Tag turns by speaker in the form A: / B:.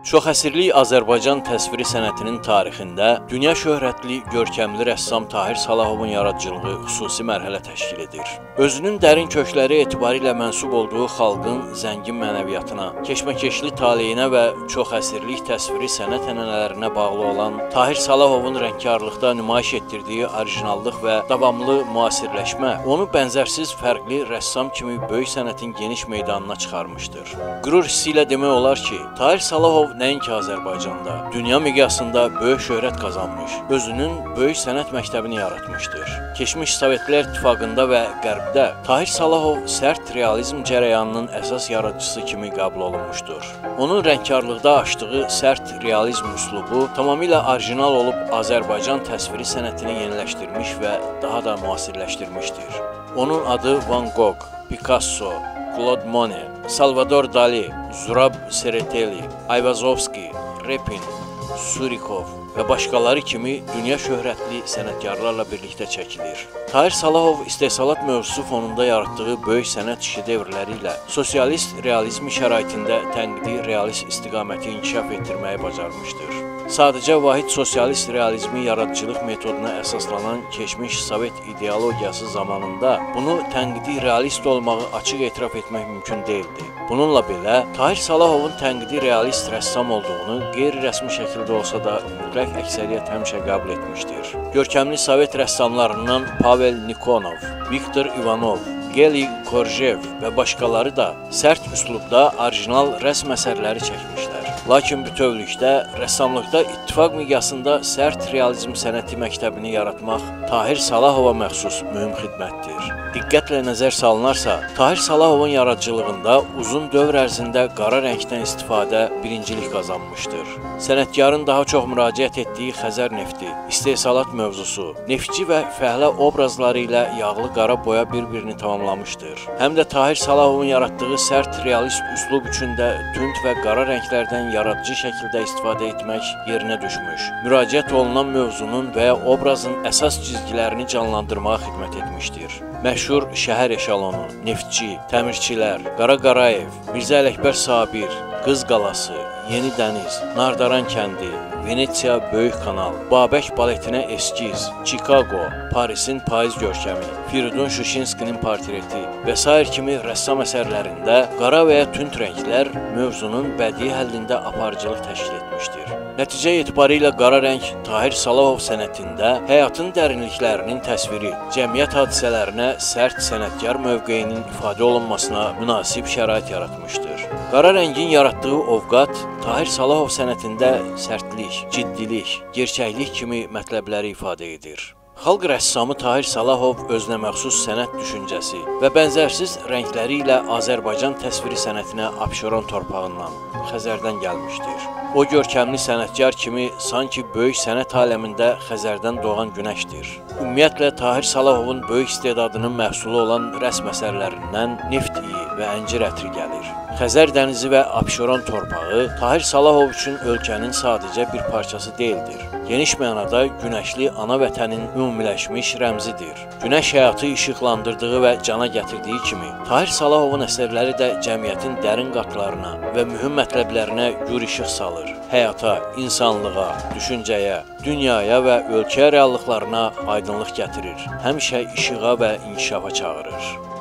A: Çox əsrlik Azərbaycan təsviri sənətinin tarixində dünya şöhrətli, görkəmli rəssam Tahir Salahovun yaradıcılığı xüsusi mərhələ təşkil edir. Özünün dərin kökləri etibarilə mənsub olduğu xalqın zəngin mənəviyyatına, keşməkeşli taleyinə və çox əsrlik təsviri sənət ənənələrinə bağlı olan Tahir Salahovun rəngkarlıqda nümayiş etdirdiyi orijinallıq və davamlı müasirləşmə onu bənzərsiz fərqli rəssam kimi böyük sənətin geniş meydanına çıxarmışdır. Qürur hissi ilə demək olar ki, Tahir Salohov nəinki Azərbaycanda, dünya miqyasında böyük şöhrət qazanmış, özünün böyük sənət məktəbini yaratmışdır. Keçmiş Sovetlər İttifaqında və Qərbdə Tahir Salohov sərt realizm cərəyanının əsas yaradıcısı kimi qəbul olunmuşdur. Onun rəngkarlıqda açdığı sərt realizm üslubu tamamilə orijinal olub Azərbaycan təsviri sənətini yeniləşdirmiş və daha da müasirləşdirmişdir. Onun adı Van Gogh, Picasso, Claude Monet, Salvador Dali, Zurab Sereteli, Ayvazovski, Repin, Surikov və başqaları kimi dünya şöhrətli sənətkarlarla birlikdə çəkilir. Tahir Salohov istehsalat mövzusu fonunda yaratdığı böyük sənət şedevrləri ilə sosialist realizm şəraitində tənqidi realist istiqaməti inkişaf etdirməyi bacarmışdır. Sadəcə vahid sosialist realizmi yaradıcılıq metoduna əsaslanan keçmiş Sovet ideologiyası zamanında bunu tənqidi realist olmağı açıq etiraf etmək mümkün deyildi. Bununla belə, Tahir Salahovun tənqidi realist rəssam olduğunu qeyri-rəsmi şəkildə olsa da mütləq əksəriyyət həmişə qəbul etmişdir. Görkəmli Sovet rəssamlarından Pavel Nikonov, Viktor Ivanov, Geli Korjev və başqaları da sərt üslubda orijinal rəsm əsərləri çəkmişlər. Lakin bütövlükdə rəssamlıqda ittifaq miqyasında sərt realizm sənəti məktəbini yaratmaq Tahir Salohova məxsus mühüm xidmətdir. Diqqətlə nəzər salınarsa, Tahir Salahovun yaradıcılığında uzun dövr ərzində qara rəngdən istifadə birincilik qazanmışdır. Sənətkarın daha çox müraciət etdiyi Xəzər nefti, istehsalat mövzusu, neftçi və fəhlə obrazları ilə yağlı qara boya bir-birini tamamlamışdır. Həm də Tahir Salahovun yaratdığı sərt realist üslub üçün də tünd və qara rənglərdən yaradıcı şəkildə istifadə etmək yerinə düşmüş. Müraciət olunan mövzunun və ya obrazın əsas cizgilərini canlandırmağa xidmət etmişdir. Məşhur şəhər eşalonu, neftçi, təmirçilər, Qara Qarayev, Mirzə Ələkbər Sabir, Qız qalası, Yeni Dəniz, Nardaran kəndi, Venetsiya Böyük kanal, Babək baletinə eskiz, Chicago, Parisin payız görkəmi, Firidun Şuşinskinin portreti və s. kimi rəssam əsərlərində qara və ya tünd rənglər mövzunun bədii həllində aparıcılıq təşkil etmişdir. Nəticə etibarilə qara rəng Tahir Salohov sənətində həyatın dərinliklərinin təsviri, cəmiyyət hadisələrinə sərt sənətkar mövqeyinin ifadə olunmasına münasib şərait yaratmışdır. Qara rəngin yaratdığı ovqat Tahir Salohov sənətində sərtlik, ciddilik, gerçəklik kimi mətləbləri ifadə edir. Xalq rəssamı Tahir Salohov özünə məxsus sənət düşüncəsi və bənzərsiz rəngləri ilə Azərbaycan təsviri sənətinə Abşeron torpağından, Xəzərdən gəlmişdir. O görkəmli sənətkar kimi sanki böyük sənət aləmində Xəzərdən doğan günəşdir. Ümumiyyətlə, Tahir Salahovun böyük istedadının məhsulu olan rəsm əsərlərindən neft iyi və əncir ətri gəlir. Xəzər dənizi və Abşeron torpağı Tahir Salohov üçün ölkənin sadəcə bir parçası deyildir. Geniş mənada günəşli ana vətənin ümumiləşmiş rəmzidir. Günəş həyatı işıqlandırdığı və cana gətirdiyi kimi, Tahir Salahovun əsərləri də cəmiyyətin dərin qatlarına və mühüm mətləblərinə gür işıq salır. Həyata, insanlığa, düşüncəyə, dünyaya və ölkə reallıqlarına aydınlıq gətirir. Həmişə işığa və inkişafa çağırır.